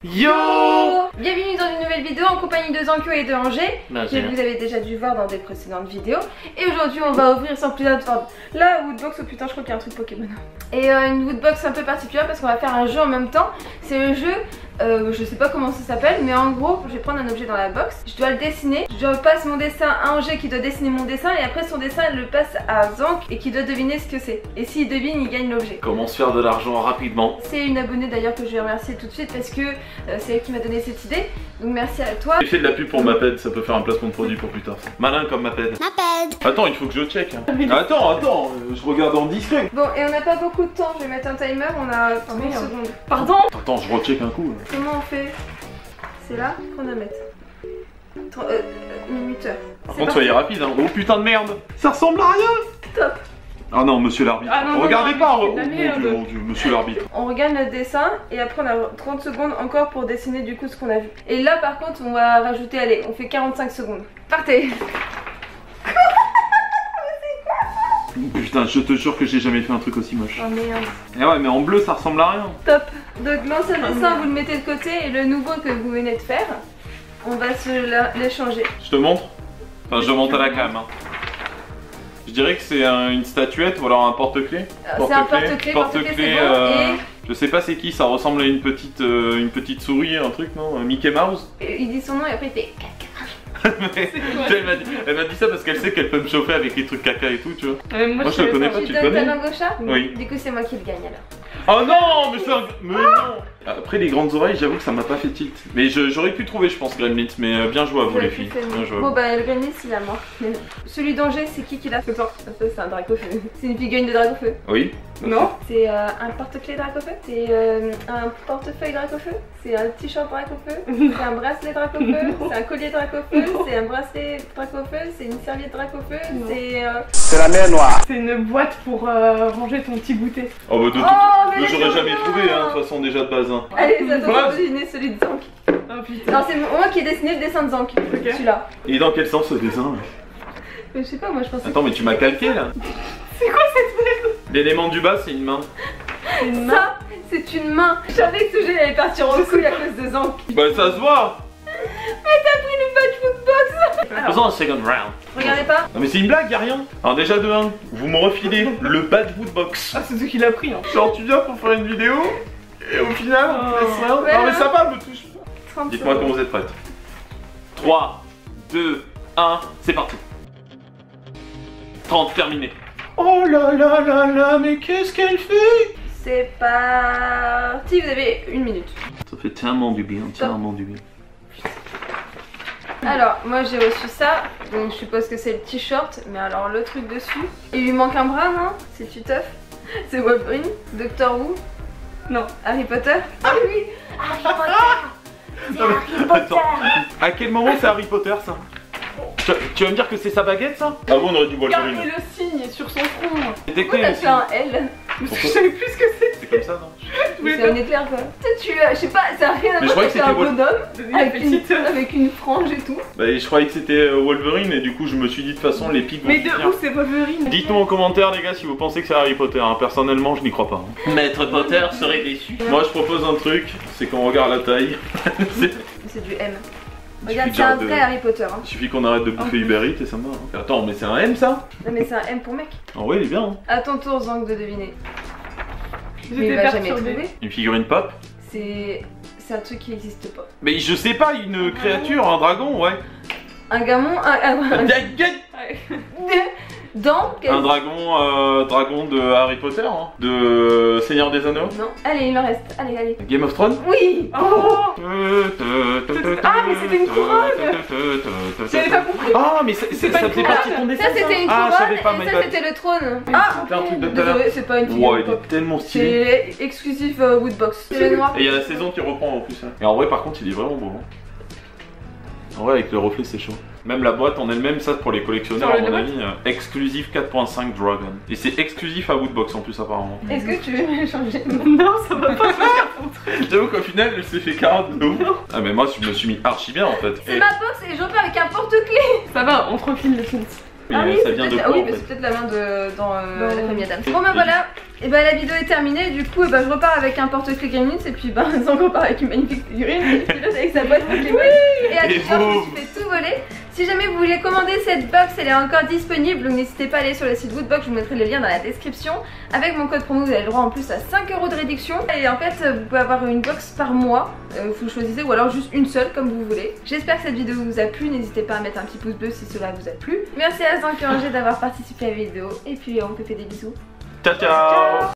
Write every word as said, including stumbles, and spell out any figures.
Yo! Bienvenue dans une nouvelle vidéo en compagnie de Zankyo et de Angers, bah, que vous avez déjà dû voir dans des précédentes vidéos. Et aujourd'hui on va ouvrir sans plus attendre la Woodbox. Oh putain, je crois qu'il y a un truc Pokémon. Et euh, une Woodbox un peu particulière parce qu'on va faire un jeu en même temps. C'est le jeu, euh, je sais pas comment ça s'appelle, mais en gros je vais prendre un objet dans la box, je dois le dessiner, je dois passer mon dessin à Angers qui doit dessiner mon dessin, et après son dessin elle le passe à Zank et qui doit deviner ce que c'est. Et s'il devine, il gagne l'objet. Comment se faire de l'argent rapidement? C'est une abonnée d'ailleurs que je vais remercier tout de suite parce que euh, c'est elle qui m'a donné cette idée. Donc merci à toi. J'ai fait de la pub pour Maped, ça peut faire un placement de produit pour plus tard. Malin comme Maped. Maped. Attends, il faut que je check. Hein. Attends, attends, euh, je regarde en discret. Bon, et on n'a pas beaucoup de temps, je vais mettre un timer, on a trente merde. secondes. Pardon? Attends, je recheck un coup. Là. Comment on fait? C'est là, chronomètre. Tro- euh, euh, minuteur. Par C'est contre, parti. soyez rapide. Hein. Oh putain de merde, ça ressemble à rien. Top. Ah non, monsieur l'arbitre. Ah non, non, Regardez non, pas. mais Oh, c'est de mon la merde. Dieu, mon Dieu, monsieur l'arbitre. On regarde notre dessin et après on a trente secondes encore pour dessiner du coup ce qu'on a vu. Et là par contre on va rajouter, allez, on fait quarante-cinq secondes. Partez. Putain, je te jure que j'ai jamais fait un truc aussi moche. Oh merde. Eh ouais, mais en bleu, ça ressemble à rien. Top. Donc l'ancien dessin vous le mettez de côté et le nouveau que vous venez de faire, on va se la- l'échanger. Je te montre. Enfin, je monte à la cam. Hein. Je dirais que c'est un- une statuette ou alors un porte-clés. Euh, C'est un porte-clés, porte-clés c'est bon euh, et... Je sais pas c'est qui, ça ressemble à une petite, euh, une petite souris, un truc, non? Un Mickey Mouse. et il dit son nom et après il fait caca. Mais, tu sais, elle m'a dit, elle m'a dit ça parce qu'elle sait qu'elle peut me chauffer avec les trucs caca et tout, tu vois. Euh, moi, Moi, je le connais pas, Tu tu le donnes ta connais? langue au chat? Oui. Du coup c'est moi qui le gagne alors. Oh non, mais c'est un... Mais non. Après les grandes oreilles, j'avoue que ça m'a pas fait tilt. Mais je- j'aurais pu trouver, je pense, Gremlins, mais euh, bien joué à vous les filles. Bien joué à Bon vous. bah le Gremlins il a mort. Celui d'Angers c'est qui qui l'a fait? Ça c'est un Dracofeu. C'est une figurine de Dracofeu. Oui. Non. C'est euh, un porte-clés Dracofeu. C'est euh, un portefeuille Dracofeu. C'est un t-shirt Dracofeu. C'est un bracelet Dracofeu. C'est un collier Dracofeu. C'est un bracelet Dracofeu. C'est une serviette Dracofeu. C'est... Euh... C'est la mer noire. C'est une boîte pour euh, ranger ton petit goûter. Oh bah de Oh, toute mais mais j'aurais c'est jamais bien. trouvé, hein, de toute façon déjà de base. Hein. Allez, ça Voilà. doit deviner celui de Zank. Oh putain. Non, c'est moi qui ai dessiné le dessin de Zank. Celui-là. Et dans quel sens ce dessin? Mais je sais pas, moi je pensais Attends, mais tu m'as calqué là. C'est quoi cette merde? L'élément du bas, c'est une main. C'est une main. ça, c'est une main. Je savais que ce jeu allait partir en couille à cause de Zank. Bah ça se voit. Mais t'as pris le badge Woodbox. Faisons un second round. Regardez pas. Non mais c'est une blague, y'a rien. Alors déjà de un, vous me refilez le badge Woodbox. Ah, c'est toi qui l'a pris. Hein. Genre tu viens pour faire une vidéo et au final on te laisse rien. Ouais, Non mais non. ça va, me touche pas. trente Dites-moi secondes. quand vous êtes prêtes. trois, deux, un, c'est parti. trente, terminé. Oh là là là là, mais qu'est-ce qu'elle fait? C'est parti, vous avez une minute. Ça fait tellement du bien, tellement du bien. Alors, moi j'ai reçu ça, donc je suppose que c'est le t-shirt, mais alors le truc dessus. Il lui manque un bras, non? C'est Tuteuf? C'est Wolverine? Doctor Who? Non. Harry Potter? Ah oui! Harry Potter! C'est Non, mais Harry Potter! attends, à quel moment c'est Harry Potter ça? tu, tu vas me dire que c'est sa baguette ça? Ah bon, on aurait dû Regardez Wolverine. le signe sur son front. C'était Pourquoi t'as fait un L? Parce que je savais plus ce que c'est. C'est comme ça, non? C'est un éclair quoi. Peut-être tu, euh, je sais pas, ça a rien à Mais je voir, croyais que c'est un c'était Wol- bonhomme La avec une, petite. avec une frange et tout. Bah, je croyais que c'était euh, Wolverine et du coup je me suis dit de toute façon les pics vont Mais de suffire. où c'est Wolverine? Dites-nous en commentaire les gars si vous pensez que c'est Harry Potter, hein. Personnellement je n'y crois pas. Hein. Maître Potter serait déçu. Moi je propose un truc, c'est qu'on regarde la taille. C'est- C'est du M. Il Regarde, suffit c'est un de- vrai Harry Potter. Hein. Il suffit qu'on arrête de bouffer Uber Eats et ça me va. Hein. Attends, mais c'est un M ça? Non mais c'est un M pour mec. En vrai il est bien. Hein. À ton tour, Zank, de deviner. Mais il J'étais va jamais perturbée. trouver. Une figurine pop? C'est c'est un truc qui n'existe pas. Mais je sais pas, une créature, un dragon, ouais. Un gamon, un, un, un, Un dans quel... dragon, euh, dragon de Harry Potter, hein. De Seigneur des Anneaux. Non, allez, il en reste. Allez, allez. Game of Thrones. Oui. Oh. Ah, mais c'était une couronne. J'avais pas compris. Ah, mais c'est- c'est- pas ça une faisait couronne. partie de ton dessin. Ça c'était une Ah, je couronne savais pas, my et ça bad. c'était le trône. Ah, C'était un truc de tout à l'heure. désolé, c'est pas une Wow, figurine il pop. est tellement stylé. C'est exclusif euh, Woodbox. C'est le noir. Et il y a la saison qui reprend en plus. Hein. Et en vrai, par contre, il est vraiment beau. Hein. En vrai, avec le reflet, c'est chaud. Même la boîte en elle-même, ça pour les collectionneurs, Sur à le mon boîte. avis, euh, exclusif quatre point cinq Dragon. Et c'est exclusif à Woodbox en plus, apparemment. Est-ce que tu veux me changer? Non, ça va pas faire ton truc. J'avoue qu'au final, elle s'est fait carotte de ouf. Ah, mais moi, je me suis mis archi bien en fait. C'est Et- ma box et j'en parle avec un porte-clés. Ça va, on te refile le film. Mais Ah oui, ça c'est vient de peut-être- quoi ah oui, en mais fait? c'est peut-être la main de dans, euh, Dans- la famille Adams. Bon bah voilà, Et bah la vidéo est terminée, du coup et bah, je repars avec un porte-clés Gremlins et puis bah Zank repart avec une magnifique figurine et pilote avec sa boîte Pokémon. Et à plusieurs je me suis fait tout voler. Si jamais vous voulez commander cette box, elle est encore disponible, donc n'hésitez pas à aller sur le site Woodbox, je vous mettrai le lien dans la description. Avec mon code promo vous avez le droit en plus à cinq euros de réduction. Et en fait vous pouvez avoir une box par mois, euh, vous choisissez, ou alors juste une seule comme vous voulez. J'espère que cette vidéo vous a plu, n'hésitez pas à mettre un petit pouce bleu si cela vous a plu. Merci à Zank et Angers d'avoir participé à la vidéo et puis on te fait des bisous. Ciao ciao.